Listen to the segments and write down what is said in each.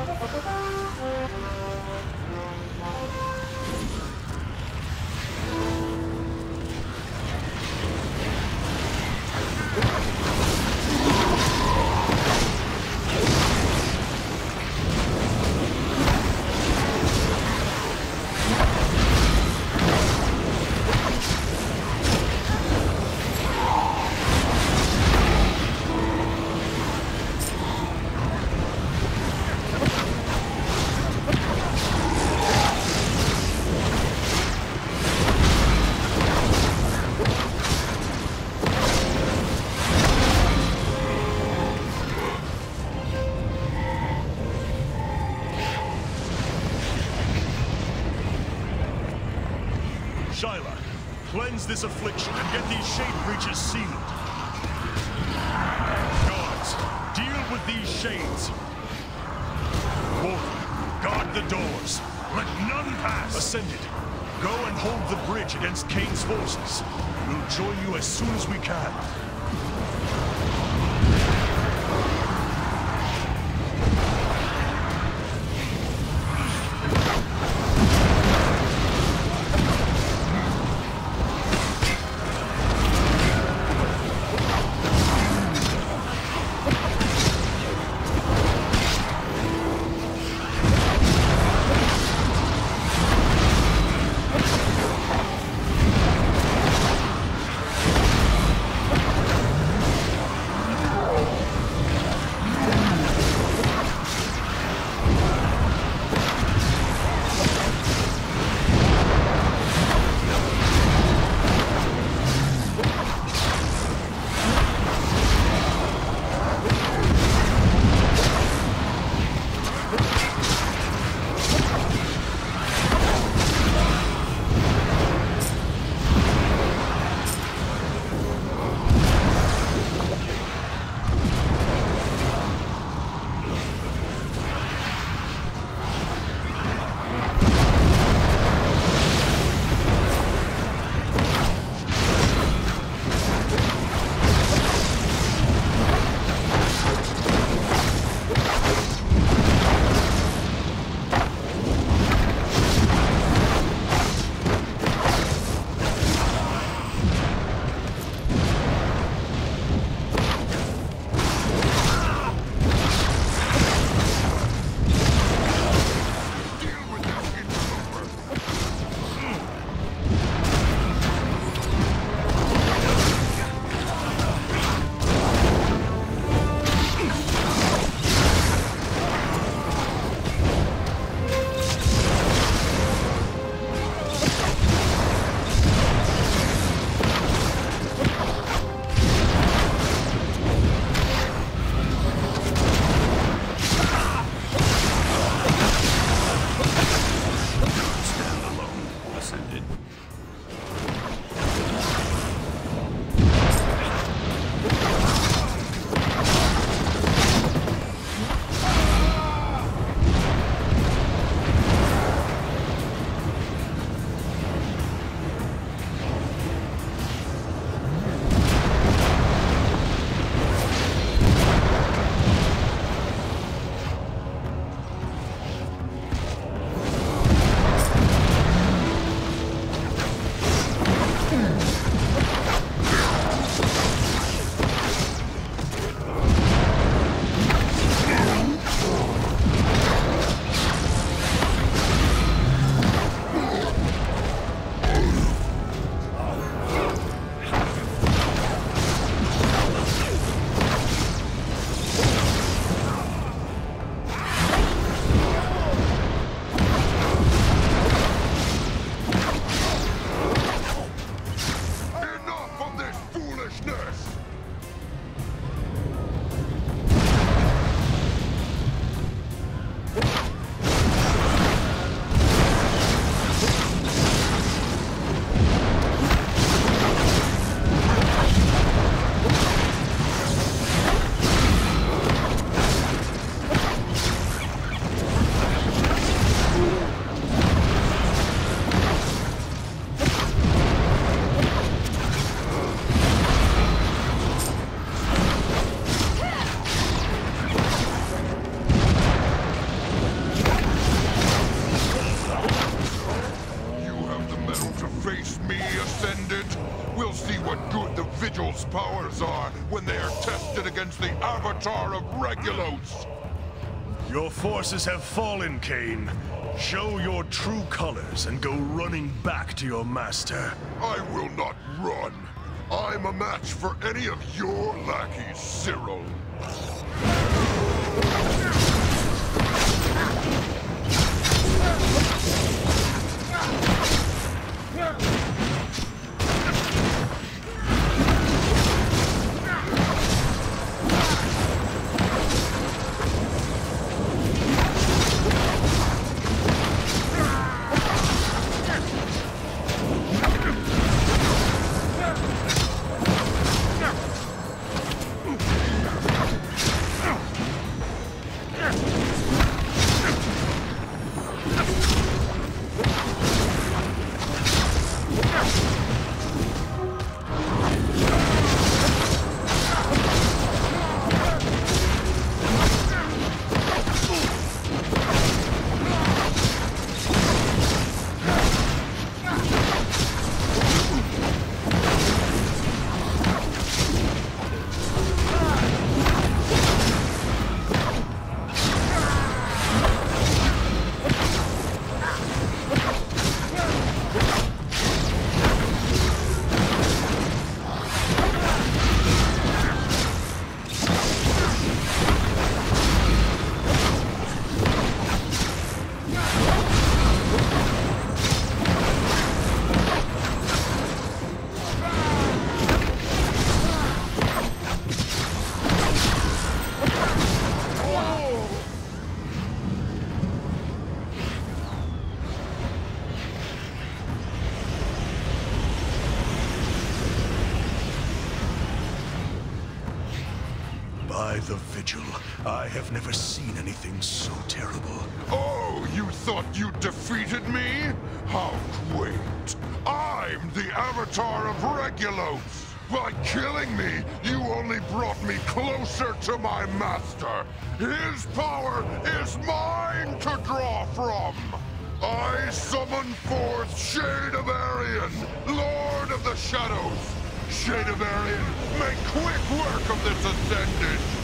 Shyla, cleanse this affliction and get these shade breaches sealed. Guards, deal with these shades. Warden, guard the doors. Let none pass. Ascended, go and hold the bridge against Kane's forces. We'll join you as soon as we can. Avatar of Regulos! Your forces have fallen, Kain. Show your true colors and go running back to your master. I will not run. I'm a match for any of your lackeys, Cyril. By the Vigil, I have never seen anything so terrible. Oh, you thought you defeated me? How quaint. I'm the Avatar of Regulos. By killing me, you only brought me closer to my master. His power is mine to draw from. I summon forth Shade of Arian, Lord of the Shadows. Shade of Arian, make quick work of this ascendant!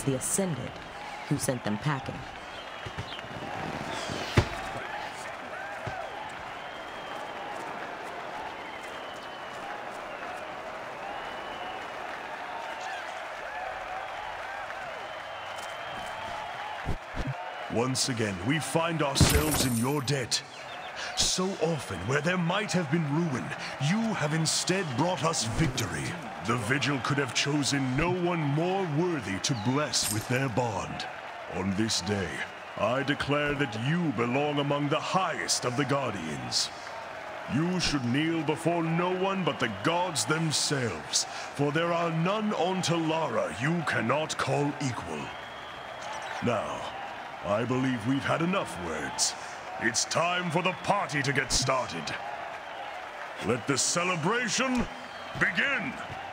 the Ascended, who sent them packing. Once again, we find ourselves in your debt. So often, where there might have been ruin, you have instead brought us victory. The Vigil could have chosen no one more worthy to bless with their bond. On this day, I declare that you belong among the highest of the Guardians. You should kneel before no one but the gods themselves, for there are none on Telara you cannot call equal. Now, I believe we've had enough words. It's time for the party to get started. Let the celebration begin!